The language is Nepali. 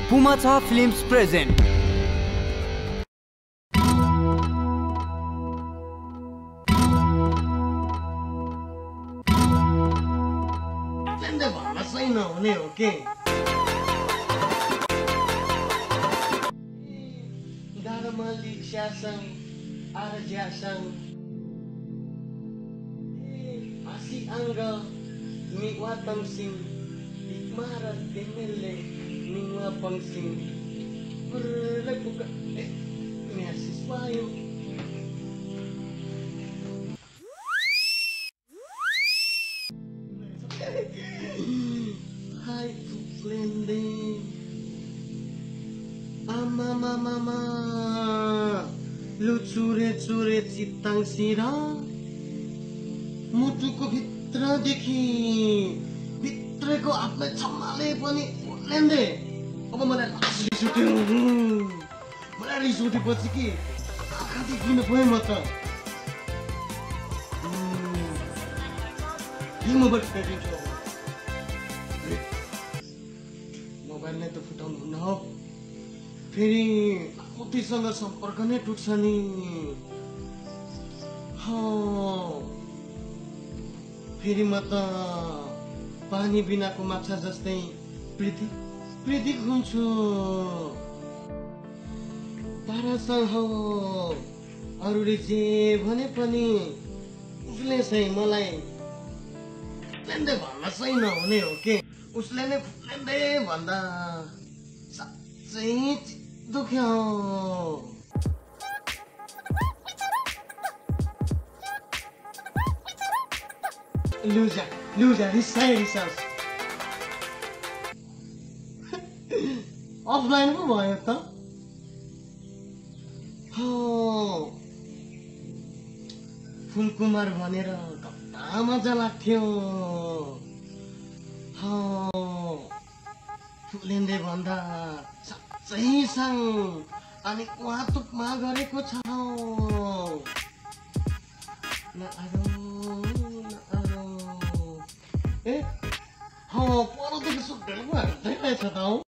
Pumacha Films present. नहुने हो के दारमली स्यासङ आरज्यासङ आसी अङ्ग मिवा तङसिङ इकमार देमेले मिवा पङसिङ पुरै पुका मेसिस पायो Hai Tuklende Mama Lu Chure चित्ताङ सिरा मुटुको भित्रदेखि भित्रको आफूलाई छम्माले पनि लेन्दे अब मलाई रिस उठ्यो मलाई रिस उठेपछि कि आँखा देखिन गएँ म त मोबाइल फेरिन्छु मोबाइल नै त फुटाउनु हुन्न हो फेरि उतिसँग सम्पर्क नै टुट्छ नि फेरि म त पानी बिनाको माछा जस्तै पृथ्वी हुन्छु तारासँग हो अरूले जे भने पनि उसले चाहिँ मलाई फुक्लेन्दै भन्न चाहिँ नहुने हो के उसले नै फुक्लेन्दै भन्दा साँच्चै दुख्यो लुजा रिसाओस् अफलाइन पो भयो त फुलकुमार भनेर कता मजा लाग्थ्यो फुलेन्दै भन्दा साँच्चै साङ अनि उहाँतुकमा गरेको छ परदेखि सुत्दै रहेछ त